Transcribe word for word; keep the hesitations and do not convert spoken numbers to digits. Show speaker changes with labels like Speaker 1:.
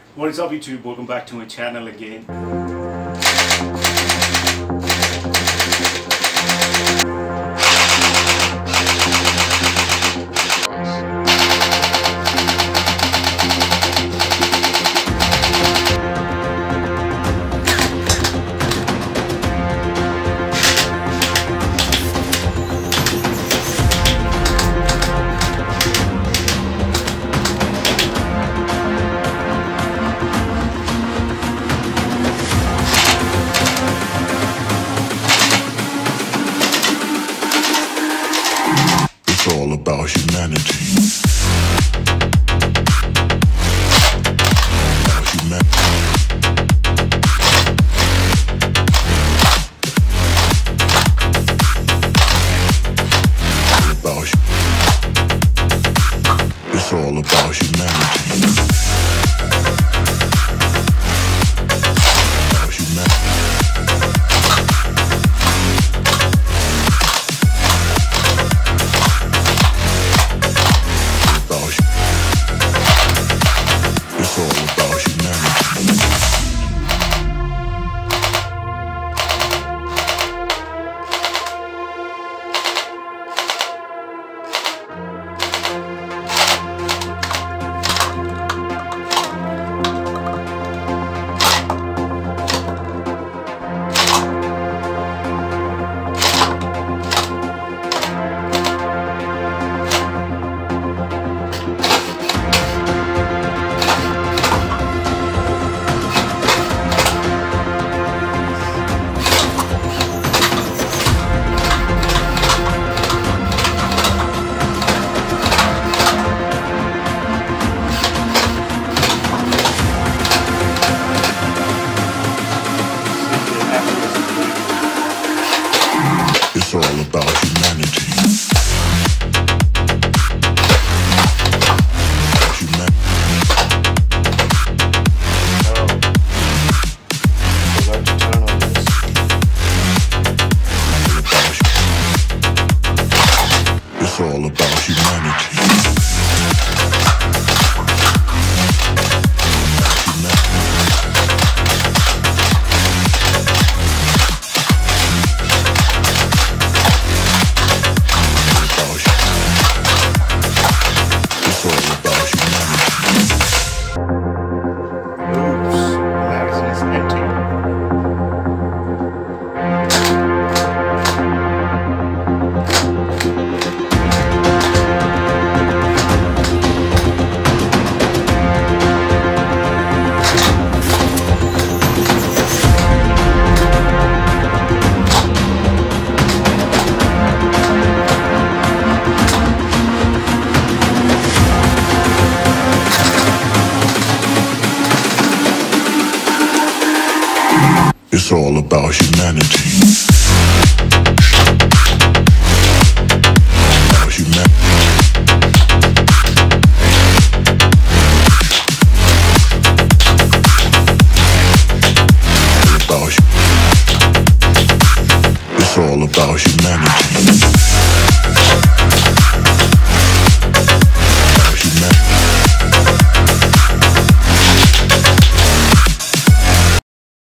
Speaker 1: What is up YouTube? Welcome back to my channel again.
Speaker 2: It's all about humanity. About humanity. About hu- It's all about humanity. About humanity. It's all about humanity. It's all about humanity. Human-
Speaker 1: Oh, I'd like to turn on this.
Speaker 2: It's all about humanity. It's all about humanity.
Speaker 1: Oops, magazine's empty.
Speaker 2: It's all about humanity. About humanity. About hu- It's all about humanity.